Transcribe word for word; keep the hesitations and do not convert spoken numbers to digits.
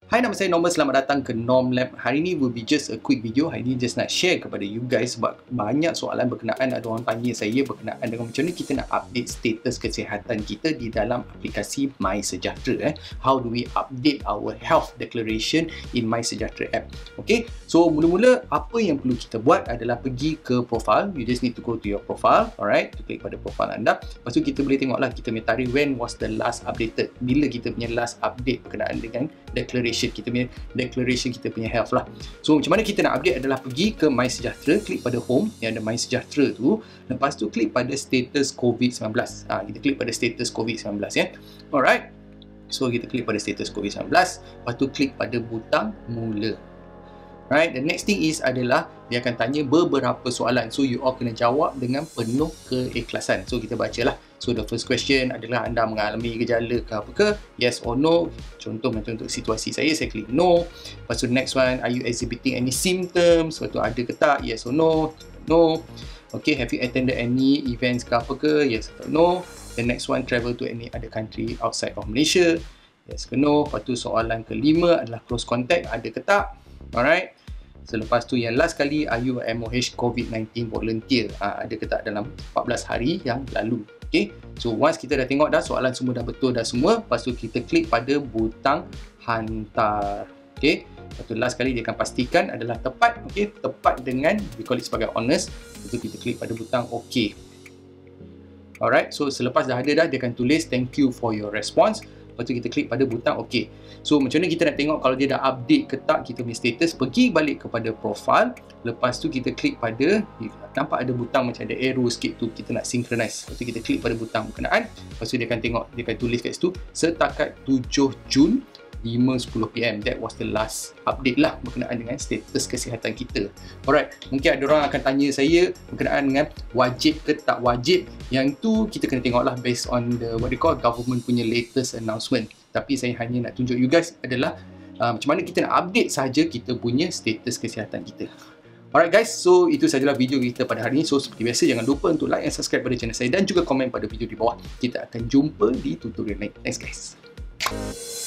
Hai, nama saya Norman. Selamat datang ke Norm Lab. Hari ni will be just a quick video. Hari ni just nak share kepada you guys sebab banyak soalan berkenaan, ada orang tanya saya berkenaan dengan macam ni kita nak update status kesihatan kita di dalam aplikasi MySejahtera. Eh. How do we update our health declaration in MySejahtera app? Okay, so mula-mula apa yang perlu kita buat adalah pergi ke profile. You just need to go to your profile. Alright, to klik pada profile anda. Lepas tu kita boleh tengoklah kita punya tarikh when was the last updated. Bila kita punya last update berkenaan dengan declaration kita punya declaration kita punya health lah. So macam mana kita nak update adalah pergi ke MySejahtera, klik pada home yang ada MySejahtera tu, lepas tu klik pada status COVID sembilan belas. Ha, kita klik pada status COVID sembilan belas ya. Alright. So kita klik pada status COVID sembilan belas, lepas tu klik pada butang mula. Right, the next thing is adalah dia akan tanya beberapa soalan. So you all kena jawab dengan penuh keikhlasan. So kita bacalah. So the first question adalah anda mengalami gejala ke apa ke? Yes or no. Contoh macam untuk situasi saya, saya klik no. Lepas tu next one, are you exhibiting any symptoms? Lepas tu ada ke tak? Yes or no. No. Okay, have you attended any events ke apa ke? Yes or no. The next one, travel to any other country outside of Malaysia? Yes ke no. Lepas tu soalan kelima adalah close contact, ada ke tak? Alright. Selepas tu yang last kali, are you M O H COVID nineteen volunteer? Ha, ada ke tak dalam empat belas hari yang lalu? Okay. So once kita dah tengok dah soalan semua dah betul dah semua, lepas tu kita klik pada butang hantar. Okay. Lepas tu last kali dia akan pastikan adalah tepat. Okay. Tepat dengan, we call it sebagai honest. Lepas tu kita klik pada butang OK. Alright. So selepas dah ada dah, dia akan tulis thank you for your response. Lepas tu kita klik pada butang OK. So macam mana kita nak tengok kalau dia dah update ke tak kita punya status? Pergi balik kepada profile. Lepas tu kita klik pada, nampak ada butang macam ada arrow sikit tu, kita nak synchronize. Lepas tu kita klik pada butang berkenaan. Lepas tu dia akan tengok, dia akan tulis kat situ setakat tujuh Jun lima sepuluh P M. That was the last update lah berkenaan dengan status kesihatan kita. Alright, mungkin ada orang akan tanya saya berkenaan dengan wajib ke tak wajib. Yang tu kita kena tengok lah based on the what they call government punya latest announcement. Tapi saya hanya nak tunjuk you guys adalah uh, macam mana kita nak update saja kita punya status kesihatan kita. Alright guys, so itu sajalah video kita pada hari ini. So seperti biasa, jangan lupa untuk like dan subscribe pada channel saya dan juga komen pada video di bawah. Kita akan jumpa di tutorial lain. Thanks guys.